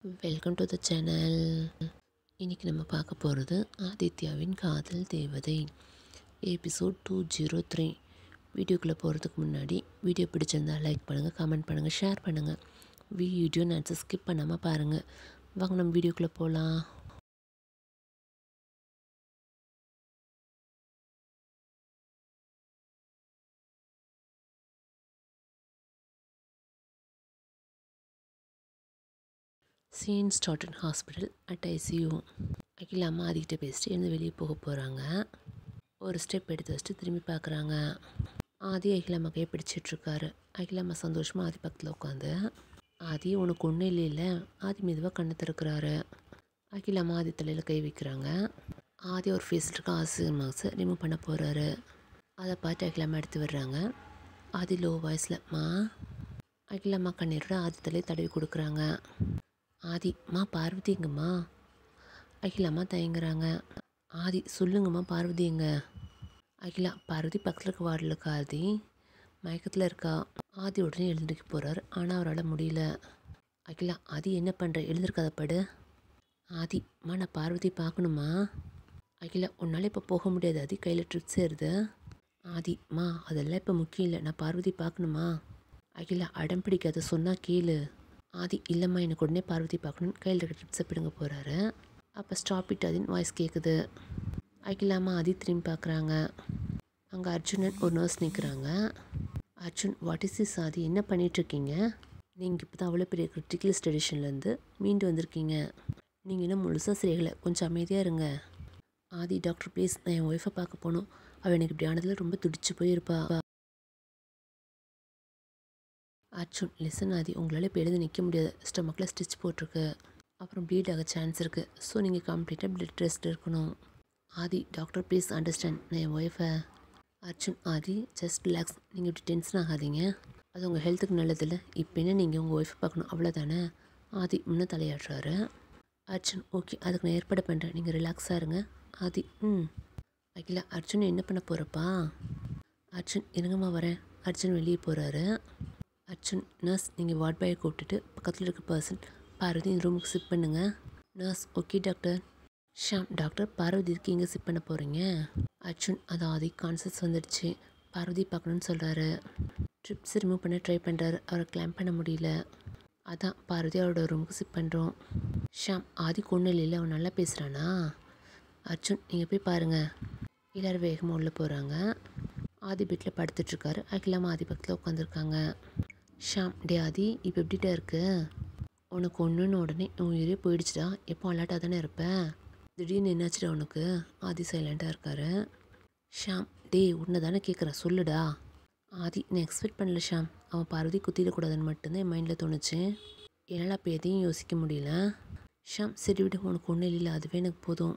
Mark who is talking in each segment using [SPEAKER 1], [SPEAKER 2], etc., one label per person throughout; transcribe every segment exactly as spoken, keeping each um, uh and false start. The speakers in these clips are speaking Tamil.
[SPEAKER 1] Welcome to the channel. இன்றைக்கி நம்ம பார்க்க போகிறது ஆதித்யாவின் காதல் தேவதை எபிசோட் டூ ஜீரோ த்ரீ. வீடியோக்குள்ளே போகிறதுக்கு முன்னாடி வீடியோ பிடிச்சிருந்தால் லைக் பண்ணுங்கள், கமெண்ட் பண்ணுங்கள், ஷேர் பண்ணுங்கள். வீடியோ நான் ஸ்கிப் பண்ணாமல் பாருங்கள். வாங்க நம்ம வீடியோக்குள்ளே போகலாம். Scene start in hospital at ICU. Akila அம்மா ஆதிக்கிட்ட பேசிட்டு எழுந்து வெளியே போக போகிறாங்க. ஒரு ஸ்டெப் எடுத்து வச்சுட்டு திரும்பி பார்க்குறாங்க. ஆதி அகிலாம்மா கையை பிடிச்சிட்ருக்காரு. அகிலாம்மா சந்தோஷமாக ஆதி பக்கத்தில் உட்காந்து, ஆதி உனக்கு ஒன்றும் இல்லை இல்லை ஆதி மெதுவாக கண்ணை திறக்கிறாரு. அகிலாம்மா ஆதி தலையில் கை வைக்கிறாங்க. ஆதி ஒரு ஃபேஸில் இருக்க ஆக்சிஜன் மாஸ்க்கை ரிமூவ் பண்ண போகிறாரு. அதை பார்த்து அகிலாம்மா எடுத்து விடுறாங்க. ஆதி லோ வாய்ஸில் மா. அகிலாம்மா கண்ணீரோட ஆதி தலையை தடவி கொடுக்குறாங்க. ஆதி மா பார்வதிங்கம்மா. அகிலாம்மா தயங்குறாங்க. ஆதி சொல்லுங்கம்மா பார்வதி எங்க? அகிலா பார்வதி பக்கத்தில் இருக்க வார்டில் இருக்கா ஆதி, மயக்கத்தில் இருக்கா. ஆதி உடனே எழுந்திருக்க போகிறார். ஆனால் அவரால் முடியல. அகிலா ஆதி என்ன பண்ணுற, எழுந்திருக்காத படு. ஆதி மா நான் பார்வதி பார்க்கணுமா. அகிலா உன்னால் இப்போ போக முடியாது ஆதி, கையில் ட்ரிப்ஸ் ஏறுது. ஆதி மா அதெல்லாம் இப்போ முக்கியம் இல்லை, நான் பார்வதி பார்க்கணுமா. அகிலா அடம் பிடிக்காத சொன்னால் கேளு. ஆதி இல்லைம்மா எனக்கு உடனே பார்வதி பார்க்கணுன்னு கையில் இருக்க ட்ரிப்ஸை பிடுங்க போகிறாரு. அப்போ ஸ்டாப் இட் ஆதின்னு வாய்ஸ் கேட்குது. அகிலாம்மா ஆதி திரும்பி பார்க்குறாங்க. அங்கே அர்ஜுனன் ஒரு நர்ஸ் நிற்கிறாங்க. Arjun what is this Aadhi, என்ன பண்ணிகிட்ருக்கீங்க? நீங்கள் இப்போ தான் அவ்வளோ பெரிய கிரிட்டிக்கல் ஸ்டேஷன்லேருந்து மீண்டு வந்திருக்கீங்க. நீங்கள் இன்னும் முழுசாக சரியாகலை, கொஞ்சம் அமைதியாக இருங்க. ஆதி டாக்டர் ப்ளீஸ், நான் என் ஒய்ஃபை பார்க்க போகணும். அவள் எனக்கு இப்படி ஆனதில் ரொம்ப துடிச்சு போயிருப்பா. அர்ஜுன் லிசன் ஆதி, உங்களால் இப்போ எழுந்து நிற்க முடியாது, ஸ்டமக்கில் ஸ்டிச் போட்டிருக்கு, அப்புறம் ப்ளீட் ஆக சான்ஸ் இருக்குது. ஸோ நீங்கள் கம்ப்ளீட்டாக பிளட் டெஸ்ட் இருக்கணும். ஆதி டாக்டர் ப்ளீஸ் அண்டர்ஸ்டாண்ட், நான் என் ஒய்ஃபை. அர்ஜுன் ஆதி ஜஸ்ட் ரிலாக்ஸ், நீங்கள் இப்படி டென்ஷன் ஆகாதீங்க, அது உங்கள் ஹெல்த்துக்கு நல்லதில்லை. இப்போ என்ன நீங்கள் உங்கள் ஒய்ஃபை பார்க்கணும் அவ்வளோதானே. ஆதி முன்னே தலையாடுறாரு. அர்ஜுன் ஓகே, அதுக்கு நான் ஏற்பாடு பண்ணுறேன், நீங்கள் ரிலாக்ஸாக இருங்க. ஆதி ம். அகிலா அர்ஜுன் என்ன பண்ண போகிறப்பா. அர்ஜுன் இருங்கம்மா வரேன். அர்ஜுன் வெளியே போகிறாரு. அர்ஜுன் நர்ஸ் நீங்கள் வார்ட் பாயை கூப்பிட்டுட்டு பக்கத்தில் இருக்க பர்சன் பார்வதி இந்த ரூமுக்கு சிப் பண்ணுங்கள். Nurse okay doctor. Sham doctor Parvathi இதுக்கு எங்கே சிப் பண்ண போகிறீங்க. அர்ஜுன் அது ஆதி கான்சியஸ் வந்துடுச்சு, பார்வதி பார்க்கணுன்னு சொல்கிறாரு. ட்ரிப்ஸ் ரிமூவ் பண்ண ட்ரை பண்ணுறாரு, அவரை கிளைம் பண்ண முடியல. அதான் பார்வதி அவரோட ரூமுக்கு சிப் பண்ணுறோம். ஷாம் ஆதி கொண்டு இல்லை, அவன் நல்லா பேசுகிறானா. அர்ஜுன் நீங்கள் போய் பாருங்கள். எல்லோரும் வேகமாக உள்ளே போகிறாங்க. ஆதி பெட்டில் படுத்துட்ருக்காரு. அகிலாம்மா ஆதி பக்கத்தில் உட்காந்துருக்காங்க. ஷாம் டே ஆதி இப்போ எப்படிட்டா இருக்கு? உனக்கு ஒன்றுன்னு உடனே உன் உயிரே போயிடுச்சுடா, எப்போ அலாட்டாக தானே இருப்பேன், திடீர்னு என்னாச்சுடா உனக்கு? ஆதி சைலண்ட்டாக இருக்காரு. ஷாம் டே உன்னை தானே கேட்குறேன் சொல்லுடா. ஆதி நான் எக்ஸ்பெக்ட் பண்ணல ஷாம், அவன் பார்வதி குத்திடக்கூடாதுன்னு மட்டும்தான் என் மைண்டில் தோணுச்சு, என்னால் அப்போ எதையும் யோசிக்க முடியல. ஷாம் சரி விடு, உனக்கு ஒன்றும் இல்லை, அதுவே எனக்கு போதும்.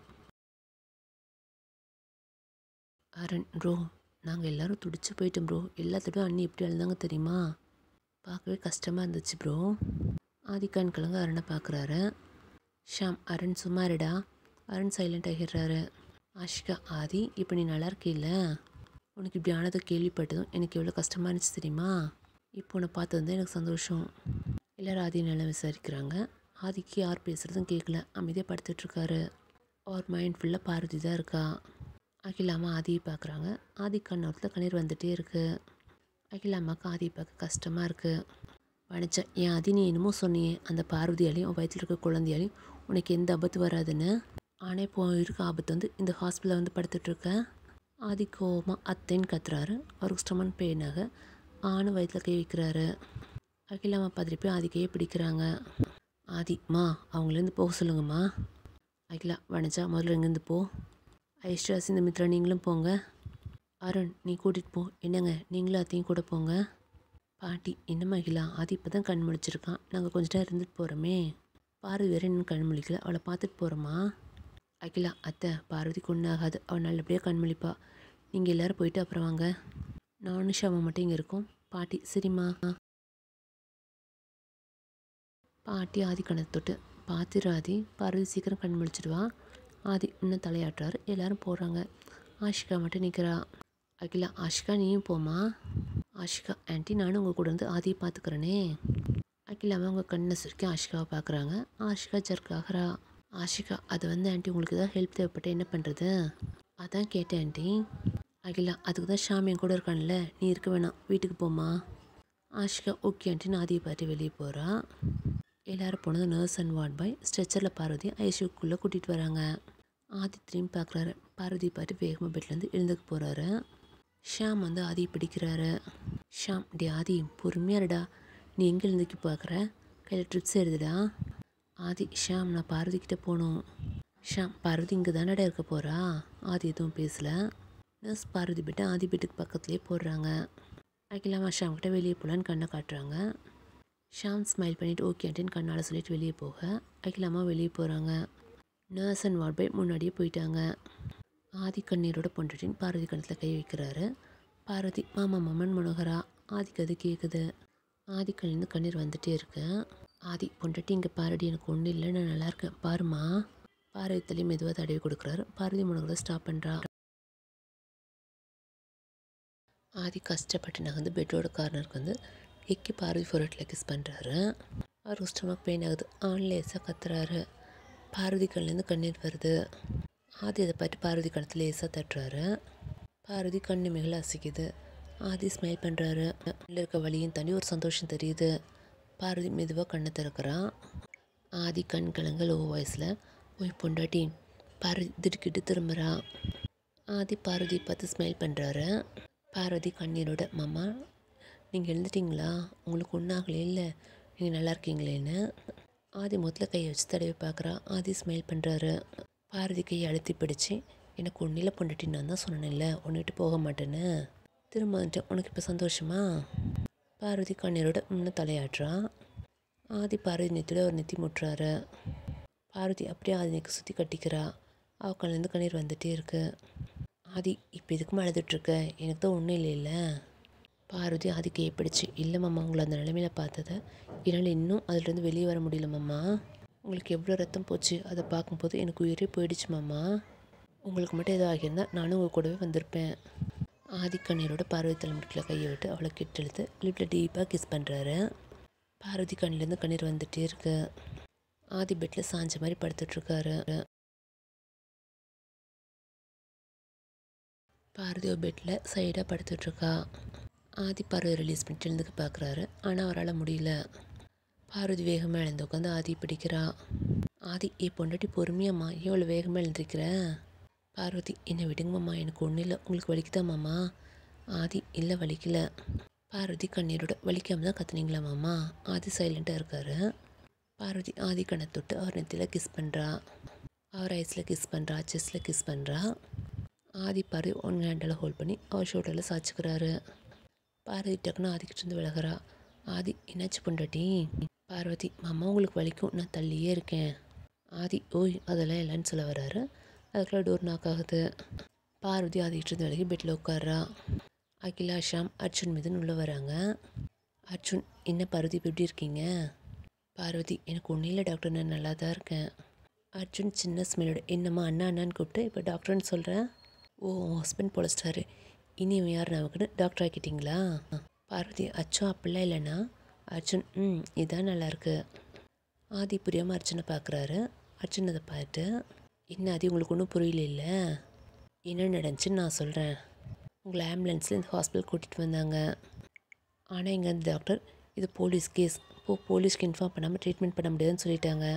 [SPEAKER 1] அரண் ப்ரோ நாங்கள் எல்லோரும் துடிச்சு போயிட்டோம் ப்ரோ, எல்லாத்தோடய அண்ணி எப்படி எழுந்தாங்க தெரியுமா, பார்க்கவே கஷ்டமாக இருந்துச்சு ப்ரோ. ஆதி கண் கலங்க அருணை பார்க்குறாரு. ஷாம் அருண் சும்மா இருடா. அருண் சைலண்ட் ஆகிடுறாரு. ஆஷிகா ஆதி இப்போ நீ நல்லா இருக்கில்ல, உனக்கு இப்படி ஆனதை கேள்விப்பட்டதும் எனக்கு எவ்வளோ கஷ்டமாக இருந்துச்சு தெரியுமா, இப்போ உன்னை பார்த்தது வந்து எனக்கு சந்தோஷம். எல்லோரும் ஆதி நல்லா விசாரிக்கிறாங்க. ஆதிக்கு யார் பேசுகிறதும் கேட்கல, அமைதியாக படுத்துட்ருக்காரு. அவர் மைண்ட் ஃபுல்லாக பார்வதி தான் இருக்கா. அகிலாம்மா ஆதியை பார்க்குறாங்க. ஆதி கண்ணோரத்தில் கண்ணீர் வந்துகிட்டே இருக்குது. அகிலாம்மாவுக்கு ஆதியை பார்க்க கஷ்டமாக இருக்குது. வணிச்சேன் என் ஆதி நீ என்னமோ சொன்னியே, அந்த பார்வதியாலையும் உன் வயிற்றில் இருக்க குழந்தையாலையும் உனக்கு எந்த ஆபத்து வராதுன்னு, ஆனால் இப்போ இருக்க ஆபத்து வந்து இந்த ஹாஸ்பிட்டலில் வந்து படுத்துட்ருக்க. ஆதி கோவமாக அத்தைன்னு கத்துறாரு. அவருக்கு ஸ்டமன் பெயினாக ஆணு வயிற்றில் கை வைக்கிறாரு. அகிலாம்மா பதறி போய் ஆதி கையை பிடிக்கிறாங்க. ஆதி மா அவங்களேருந்து போக சொல்லுங்கம்மா. அகிலா வணிச்சா முதல்ல இங்கேருந்து போ. ஐஸ்வர்யா இந்த மித்ரா நீங்களும் போங்க. அருண் நீ கூட்டிகிட்டு போ. என்னங்க நீங்களும் அத்தையும் கூட போங்க. பாட்டி என்னம்மா அகிலா ஆதி இப்போ தான் கண் முழிச்சிருக்கான், நாங்கள் கொஞ்ச நேரம் இருந்துட்டு போகிறோமே. பார்வதி வேறு இன்னும் கண் முழிக்கல, அவளை பார்த்துட்டு போகிறோமா. அகிலா அத்தை பார்வதிக்கு ஒன்றும் ஆகாது, அவள் நல்லபடியாக கண் முழிப்பா, நீங்கள் எல்லோரும் போயிட்டு அப்புறம் வாங்க, நானும் ஷாமா மட்டும் இங்கே இருக்கோம். பாட்டி சரிம்மா. பாட்டி ஆதி கணத்தை தொட்டு பார்த்துரு ஆதி, பார்வதி சீக்கிரம் கண் முழிச்சிடுவா. ஆதி இன்னும் தலையாட்டுறாரு. எல்லோரும் போகிறாங்க. ஆஷிகா மட்டும் நிற்கிறா. அகிலா ஆஷிகா நீயும் போமா. ஆஷிகா ஆண்டி நானும் உங்கள் கூட இருந்து ஆதியை பார்த்துக்கிறேனே. அகிலாமல் அவங்க கண்ணை சுருக்கி ஆஷிகாவை பார்க்குறாங்க. ஆஷிகா ஜர்க் ஆகிறா. ஆஷிகா அது வந்து ஆண்டி உங்களுக்கு ஏதாவது ஹெல்ப் தேவைப்பட்ட என்ன பண்ணுறது? அதான் கேட்டேன் ஆண்டி. அகிலா அதுக்கு தான் ஷாம் என் கூட இருக்கான்ல, நீ இருக்க வேணாம், வீட்டுக்கு போமா. ஆஷிகா ஓகே ஆண்டி ஆதியை பார்த்து வெளியே போகிறா. எல்லோரும் போனது நர்ஸ் அண்ட் வார்ட் பாய் ஸ்ட்ரெச்சரில் பார்வதி ஐசியூக்குள்ளே கூட்டிகிட்டு வராங்க. ஆதி திரும்பி பார்க்குறாரு. பார்வதி பார்த்து வேகமாக பெட்லேருந்து எழுந்துக்கு போகிறாரு. ஷாம் வந்து ஆதியை பிடிக்கிறாரு. ஷாம் டே ஆதி பொறுமையாக இருடா, நீ எங்கே எழுந்துக்கி பார்க்குற, கையில் ட்ரிப்ஸ் எழுதுடா. ஆதி ஷாம் நான் பார்வதிக்கிட்ட போகணும். ஷாம் பார்வதி இங்கே தானடா இருக்க போகிறா. ஆதி எதுவும் பேசலை. நர்ஸ் பார்வதி பெட்டு ஆதி பெட்டுக்கு பக்கத்துலேயே போடுறாங்க. அகிலாமா ஷாம் கிட்ட வெளியே போகலான்னு கண்ணை காட்டுறாங்க. ஷாம் ஸ்மைல் பண்ணிவிட்டு ஓகே ஆண்டின்னு கண்ணால் சொல்லிட்டு வெளியே போக அகிலாமா வெளியே போகிறாங்க. நர்ஸ் அண்ட் வார்ட் பாய் முன்னாடியே போயிட்டாங்க. ஆதி கண்ணீரோட பொண்டாட்டின்னு பார்வதி கணத்தில் கை வைக்கிறாரு. பார்வதி மாமா மாமன் மனோகரா. ஆதிக்கு அது கேட்குது. ஆதி கண்ணிலேருந்து கண்ணீர் வந்துகிட்டே இருக்கு. ஆதி பொண்டாட்டி இங்கே பாரடி எனக்கு ஒன்றும் இல்லை, நான் நல்லா இருக்கேன் பாருமா. பார்வதி தள்ளி மெதுவாக தடவி கொடுக்குறாரு. பார்வதி மனோகரை ஸ்டாப் பண்ணுறா. ஆதி கஷ்டப்பட்டு நகர்ந்து பெட்டோட கார்னருக்கு வந்து எக்கி பார்வதி ஃபோரட்டில் கிஸ் பண்ணுறாரு. அவர் ஸ்டமக் பெயின் ஆகுது. ஆன் லேசாக கத்துறாரு. பார்வதி கண்ணிலேருந்து கண்ணீர் வருது. ஆதி அதை பார்த்து பார்வதி கணத்தில் லேசாக தட்டுறாரு. பார்வதி கண்ணு மிகல அசைக்குது. ஆதி ஸ்மைல் பண்ணுறாரு. கண்ணில் இருக்க வலியும் தண்ணி ஒரு சந்தோஷம் தெரியுது. பார்வதி மெதுவாக கண்ணை திறக்கிறான். ஆதி கண் கலங்க லோ வாய்ஸில் ஓய் பொண்டாட்டி. பார்வதி திடுக்கிட்டு திரும்புகிறா. ஆதி பார்வதி பார்த்து ஸ்மைல் பண்ணுறாரு. பார்வதி கண்ணீரோட மாமா நீங்கள் எழுந்துட்டிங்களா, உங்களுக்கு ஒன்றாகலே இல்லை, நீங்கள் நல்லா இருக்கீங்களேன்னு. ஆதி முதல்ல கையை வச்சு தடவி பார்க்குறா. ஆதி ஸ்மைல் பண்ணுறாரு. பார்வதி கையை அழுத்தி பிடிச்சி எனக்கு ஒன்றில் பொண்டாட்டி நான் தான் சொன்னேன்ல ஒன்றுட்டு போக மாட்டேன்னு, திரும்ப வந்துட்டேன், உனக்கு இப்போ சந்தோஷமா? பார்வதி கண்ணீரோட இன்னும் தலையாடுறா. ஆதி பார்வதி நெத்தியோட ஒரு நெத்தி முட்டுறாரு. பார்வதி அப்படியே ஆதி நெக்கு சுற்றி கட்டிக்கிறா. அவள் கண்ணிலேருந்து கண்ணீர் வந்துகிட்டே இருக்கு. ஆதி இப்போ இதுக்குமே அழுதுட்ருக்க, எனக்கு தான் ஒன்றும் இல்லை இல்லை. பார்வதி ஆதி கையை பிடிச்சி இல்லை மாமா, உங்களை அந்த நிலைமையில் பார்த்ததை என்னால் இன்னும் அதிலேருந்து வெளியே வர முடியல மாமா. உங்களுக்கு எவ்வளோ ரத்தம் போச்சு அதை பார்க்கும்போது எனக்கு உயிரே போயிடுச்சு மாமா. உங்களுக்கு மட்டும் எதாவது ஆகியிருந்தால் நானும் உங்கள் கூடவே வந்திருப்பேன். ஆதி கண்ணீரோட பார்வதி தலைமுடிக்கில் கையை விட்டு அவளை கிட்டெழுத்து லிப்டில் டீப்பாக கிஸ் பண்ணுறாரு. பார்வதி கண்ணிலேருந்து கண்ணீர் வந்துகிட்டே இருக்கு. ஆதி பெட்டில் சாஞ்ச மாதிரி படுத்துட்ருக்காரு. பார்வதி ஒரு பெட்டில் சைடாக படுத்துட்ருக்கா. ஆதி பார்வதி ரிலீஸ் பண்ணிட்டு எழுந்துக்க பார்க்குறாரு. ஆனால் அவரால் முடியல. பார்வதி வேகமாக எழுந்து உட்காந்து ஆதி பிடிக்கிறா. ஆதி ஏ பொண்டாட்டி பொறுமையாம்மா, ஏன் இவ்வளோ வேகமாக எழுந்திருக்கிற? பார்வதி என்னை விடுங்கம்மா, எனக்கு ஒன்றும் இல்லை, உங்களுக்கு வலிக்குதா மாமா? ஆதி இல்லை வலிக்கல. பார்வதி கண்ணீரோட வலிக்காமல் தான் கத்துனீங்களா மாமா? ஆதி சைலண்ட்டாக இருக்காரு. பார்வதி ஆதி கண்ணை தொட்டு அவர் நெத்தியில் கிஸ் பண்ணுறா. அவர் ஐஸில் கிஸ் பண்ணுறா, செஸ்ஸில் கிஸ் பண்ணுறா. ஆதி பார்வதி ஒன் ஹேண்டில் ஹோல்ட் பண்ணி அவர் ஷோல்டரில் சாய்ச்சிக்கிறாரு. பார்வதி டக்குன்னு ஆதிக்கிட்டேருந்து விலகிறா. ஆதி என்னாச்சு பொண்டாட்டி? பார்வதி மாமா உங்களுக்கு வலிக்கும், நான் தள்ளியே இருக்கேன். ஆதி ஓய் அதெல்லாம் இல்லைன்னு சொல்ல வர்றாரு. அதுக்குள்ளே டோர் நாக் ஆகுது. பார்வதி ஆதிக்கிட்டேருந்து விலகி பெட்டில் உட்கார்றா. அகிலா ஷாம் அர்ஜுன் மீதுன்னு உள்ளே வராங்க. அர்ஜுன் என்ன பார்வதி இப்போ எப்படி இருக்கீங்க? பார்வதி எனக்கு ஒன்றும் இல்லை டாக்டர், நான் நல்லா தான் இருக்கேன். அர்ஜுன் சின்ன ஸ்மெல்லோட என்னம்மா அண்ணா அண்ணான்னு கூப்பிட்டு இப்போ டாக்டர்னு சொல்கிறேன். ஓ உன் ஹஸ்பண்ட் பொழைச்சிட்டாரு, இனி இவன் யார் நமக்குன்னு டாக்டர் ஆக்கிட்டிங்களா? பார்வதி அச்சோ அப்படிலாம் இல்லைண்ணா. அர்ஜுன் ம் இதான் நல்லாயிருக்கு. ஆதி புரியாமல் அர்ஜுனை பார்க்குறாரு. அர்ஜுன் அதை பார்த்து என்ன ஆதி உங்களுக்கு ஒன்றும் புரியல இல்லை, என்ன நடந்துச்சுன்னு நான் சொல்கிறேன். உங்களை ஆம்புலன்ஸில் இந்த ஹாஸ்பிட்டல் கூட்டிகிட்டு வந்தாங்க. ஆனால் இங்கே அந்த டாக்டர் இது போலீஸ் கேஸ், இப்போ போலீஸ்க்கு இன்ஃபார்ம் பண்ணாமல் ட்ரீட்மெண்ட் பண்ண முடியாதுன்னு சொல்லிட்டாங்க.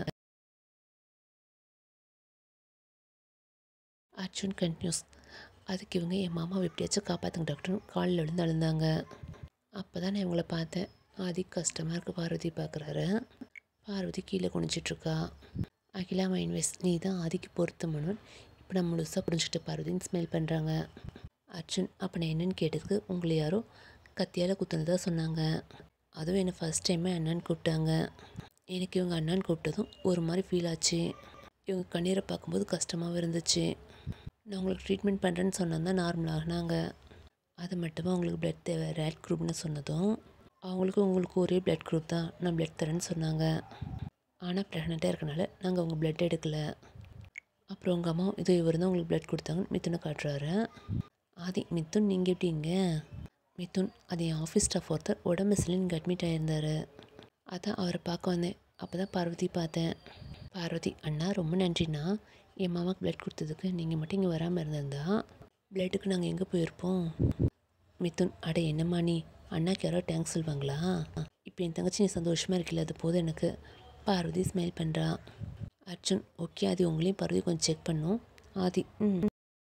[SPEAKER 1] அர்ஜுன் கன்டினியூஸ் அதுக்கு இவங்க என் மாமாவை எப்படியாச்சும் காப்பாற்றுங்க டாக்டர்னு காலில் விழுந்து அழுந்தாங்க. அப்போ தான் நான் இவங்கள பார்த்தேன். ஆதி கஷ்டமாக இருக்குது. பார்வதி பார்க்குறாரு. பார்வதி கீழே குனிச்சிட்ருக்கா. அகிலா மைன்வேஸ் நீ தான் ஆதிக்கு பொருத்தமானவன், இப்போ நான் முழுசாக புரிஞ்சுக்கிட்ட பார்வதின்னு ஸ்மெல் பண்ணுறாங்க. அர்ஜுன் அப்போ நான் என்னென்னு கேட்டதுக்கு உங்களை யாரோ கத்தியால் குத்துனதாக சொன்னாங்க. அதுவும் என்னை ஃபஸ்ட் டைமே அண்ணான்னு கூப்பிட்டாங்க. எனக்கு இவங்க அண்ணான்னு கூப்பிட்டதும் ஒரு மாதிரி ஃபீல் ஆச்சு. இவங்க கண்ணீரை பார்க்கும்போது கஷ்டமாகவும் இருந்துச்சு. நான் உங்களுக்கு ட்ரீட்மெண்ட் பண்ணுறேன்னு சொன்னது தான் நார்மல் ஆகினாங்க. அது மட்டுமா உங்களுக்கு பிளட் தேவை ரேட் குரூப்னு சொன்னதும் அவங்களுக்கு உங்களுக்கு ஒரே பிளட் குரூப் தான், நான் பிளட் தரேன்னு சொன்னாங்க. ஆனால் ப்ரெக்னெண்ட்டாக இருக்கனால நாங்கள் உங்கள் பிளட் எடுக்கலை. அப்புறம் உங்கள் அம்மா இது இவர் தான் உங்களுக்கு பிளட் கொடுத்தாங்கன்னு மித்துனை காட்டுறாரு. ஆதி மித்துன் நீங்கள் எப்படிங்க? மித்துன் அது என் ஆஃபீஸ் ஸ்டாஃப் ஒருத்தர் உடம்பு சரியில்லை இங்கே அட்மிட் ஆகியிருந்தார். அதான் அவரை பார்க்க வந்தேன். அப்போ தான் பார்வதி பார்த்தேன். பார்வதி அண்ணா ரொம்ப நன்றிண்ணா, என் மாமாவுக்கு ப்ளட் கொடுத்ததுக்கு. நீங்கள் மட்டும் இங்கே வராமல் இருந்திருந்தா ப்ளட்டுக்கு நாங்கள் எங்கே போயிருப்போம். மிதுன் அட என்னம்மா நீ, அண்ணாக்கு யாரோ தேங்க்ஸ் சொல்லுவாங்களா? இப்போ என் தங்கச்சி நீ சந்தோஷமாக இருக்கல, அது போதும் எனக்கு. பார்வதி ஸ்மைல் பண்ணுறா. அர்ஜுன் ஓகே ஆதி, உங்களையும் பார்வதி கொஞ்சம் செக் பண்ணும். ஆதி ம்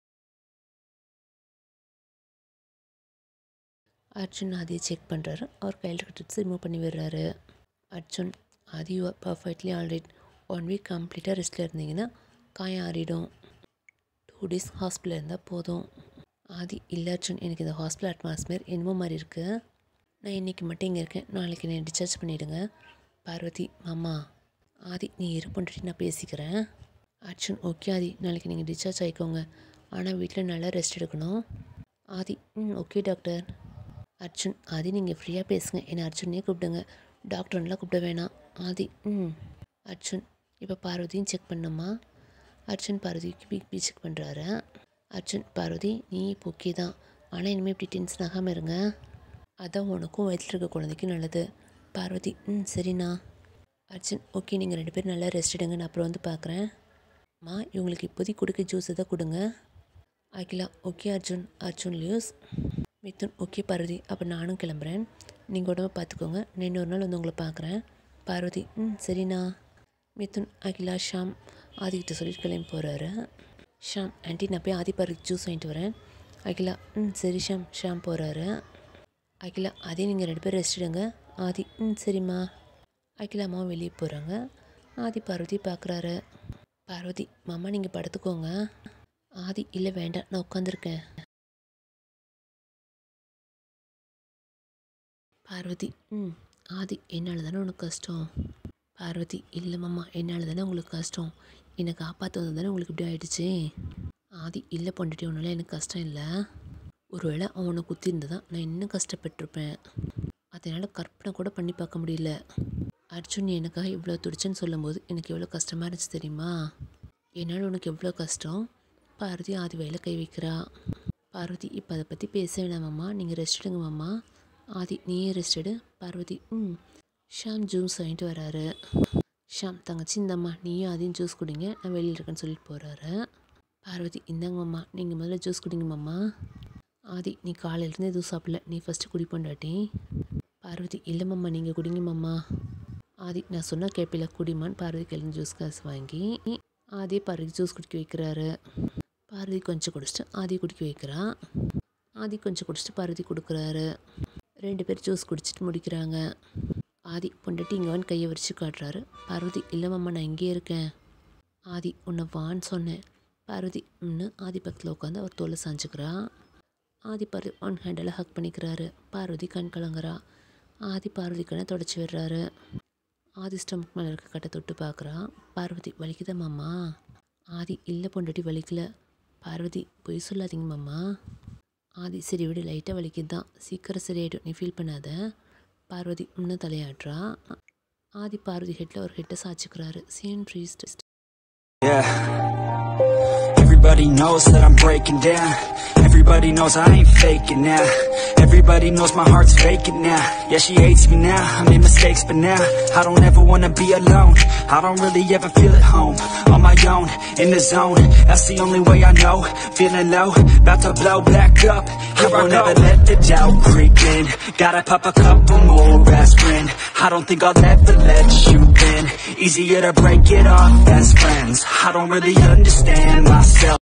[SPEAKER 1] அர்ஜுன் ஆதியை செக் பண்ணுறாரு. அவர் கையில் இருக்க ட்ரிப்ஸ் ரிமூவ் பண்ணி விடுறாரு. Arjun Aadhi you are perfectly alright. One week கம்ப்ளீட்டாக ரெஸ்ட்டில் இருந்தீங்கன்னா காயம் ஆறிடும். டூ டேஸ் ஹாஸ்பிட்டலில் இருந்தால் போதும். ஆதி இல்லை அர்ஜுன், எனக்கு இந்த ஹாஸ்பிட்டல் அட்மாஸ்பியர் என்னமோ மாதிரி இருக்குது. நான் இன்றைக்கி மட்டும் இங்கே இருக்கேன், நாளைக்கு என்னை டிஸ்சார்ஜ் பண்ணிவிடுங்க. பார்வதி மாமா. ஆதி நீ இருப்புன்ட்டு நான் பேசிக்கிறேன். அர்ஜுன் ஓகே ஆதி, நாளைக்கு நீங்கள் டிஸ்சார்ஜ் ஆகிக்கோங்க, ஆனால் வீட்டில் நல்லா ரெஸ்ட் எடுக்கணும். ஆதி ம் ஓகே டாக்டர். அர்ஜுன் ஆதி நீங்கள் ஃப்ரீயாக பேசுங்க, என்னை அர்ஜுனே கூப்பிடுங்க, டாக்டர்லாம் கூப்பிட வேணாம். ஆதி ம் அர்ஜுன் இப்போ பார்வதியும் செக் பண்ணம்மா. அர்ஜுன் பார்வதிக்கு பிபி செக் பண்ணுறாரு. அர்ஜுன் பார்வதி நீ இப்போ ஓகே தான், ஆனால் இனிமேல் இப்படி டென்ஷன் ஆகாமல் இருங்க, அதான் உனக்கும் வயிற்றில் இருக்க குழந்தைக்கும் நல்லது. பார்வதி ம் சரிண்ணா. அர்ஜுன் ஓகே நீங்கள் ரெண்டு பேரும் நல்லா ரெஸ்ட் எடுங்க, நான் அப்புறம் வந்து பார்க்குறேன். அம்மா இவங்களுக்கு இப்போதைக்கு கொடுக்க ஜூஸ் தான் கொடுங்க. அகிலா ஓகே அர்ஜுன். அர்ஜுன் லியூஸ். மிதுன் ஓகே பார்வதி, அப்போ நானும் கிளம்புறேன், நீங்கள் உடம்பை பார்த்துக்கோங்க, நான் இன்னொரு நாள் வந்து உங்களை பார்க்குறேன். பார்வதி ம் சரிண்ணா. மிதுன் அகிலா ஷாம் ஆதிக்கிட்ட சொல்லிட்டு கிளம்பி போகிறாரு. ஷாம் ஆண்டி நான் போய் ஆதி பார்வதி ஜூஸ் வாங்கிட்டு வரேன். அகிலா ம் சரி ஷாம். ஷாம் போகிறாரு. அகிலா அதே நீங்கள் ரெண்டு பேரும் ரெஸ்ட் எடுங்க. ஆதி ம் சரிம்மா. அகிலா அம்மாவும் வெளியே போகிறாங்க. ஆதி பார்வதி பார்க்குறாரு. பார்வதி மாமா நீங்கள் படுத்துக்கோங்க. ஆதி இல்லை வேண்டாம், நான் உட்காந்துருக்கேன். பார்வதி ம் ஆதி என்னால் தானே உனக்கு கஷ்டம். பார்வதி இல்லை மாமா, என்னால் தானே உங்களுக்கு கஷ்டம், என்னை காப்பாற்ற வந்து தானே உங்களுக்கு இப்படி ஆகிடுச்சு. ஆதி இல்லை பொண்டாட்டி ஒன்றால் எனக்கு கஷ்டம் இல்லை, ஒருவேளை அவனை குத்தி இருந்ததான் நான் இன்னும் கஷ்டப்பட்டிருப்பேன், அதனால் கற்பனை கூட பண்ணி பார்க்க முடியல. அர்ஜுன் எனக்காக இவ்வளோ துடிச்சேன்னு சொல்லும் போது எனக்கு எவ்வளோ கஷ்டமாக இருந்துச்சு தெரியுமா. என்னால் உனக்கு எவ்வளோ கஷ்டம். பார்வதி ஆதி வயலில் கை வைக்கிறா. பார்வதி இப்போ அதை பற்றி பேச வேணாம் மாமா, நீங்கள் ரெஸ்ட் எடுங்க மாமா. ஆதி நீயே ரெஸ்ட் எடு. பார்வதி ம் ஷாம் ஜூஸ் வாங்கிட்டு வராரு. ஷாம் தங்கச்சி இந்தம்மா நீயும் ஆதியும் ஜூஸ் குடிங்க, நான் வெளியில் இருக்கேன்னு சொல்லிட்டு போகிறாரு. பார்வதி இந்தாங்க மாமா, நீங்கள் முதல்ல ஜூஸ் குடிங்க மாமா. ஆதி நீ காலையிலேருந்து எதுவும் சாப்பிடல, நீ ஃபஸ்ட்டு குடி பொண்டாட்டி. பார்வதி இல்லை மாமா நீங்கள் குடிங்க மாமா. ஆதி நான் சொன்னால் கேட்பில குடிமான்னு பார்வதி கையில் ஜூஸ் காசு வாங்கி ஆதி பார்வதி ஜூஸ் குடிக்க வைக்கிறாரு. பார்வதி கொஞ்சம் குடிச்சிட்டு ஆதி குடிக்க வைக்கிறா. ஆதி கொஞ்சம் குடிச்சிட்டு பார்வதி கொடுக்குறாரு. ரெண்டு பேர் ஜூஸ் குடிச்சிட்டு முடிக்கிறாங்க. ஆதி பொண்டாட்டி இங்கே வான்னு கையை விரிச்சு காட்டுறாரு. பார்வதி இல்லை மாமா நான் இங்கே இருக்கேன். ஆதி உன்னை வான்னு சொன்னேன். பார்வதி ம்னு ஆதி பக்கத்தில் உட்காந்து அவர் தோலை சாஞ்சுக்கிறா. ஆதி பார்வதி ஒன் ஹேண்டில் ஹக் பண்ணிக்கிறாரு. பார்வதி கண் கலங்குறா. ஆதி பார்வதி கண்ணை தொடச்சி விடுறாரு. ஆதி ஸ்டமக் மேலே இருக்க கட்டை தொட்டு பார்க்குறா. பார்வதி வலிக்குதா மாமா. ஆதி இல்லை பொண்டாட்டி வலிக்கல. பார்வதி பொய் சொல்லாதீங்க மாமா. ஆதி சரி விடு, லைட்டாக வலிக்குது தான், சீக்கிரம் சரியாயிடும், நீ ஃபீல் பண்ணாத. பார்வதி இன்னும் தலையாடுறா. ஆதி பார்வதி ஹெட்டில் ஒரு ஹெட்டை சாய்ச்சிக்கிறாரு. சீன் ப்ரீஸ்ட்.
[SPEAKER 2] Everybody knows that I'm breaking down. Everybody knows I ain't faking now. Everybody knows my heart's faking now. Yeah, she hates me now, I made mistakes but now I don't ever wanna be alone. I don't really ever feel at home. On my own, in the zone, that's the only way I know. Feeling low, about to blow back up. I won't ever let the doubt creep in. Gotta pop a couple more aspirin. I don't think I'll ever let you in. Easier to break it off best friends. I don't really understand myself.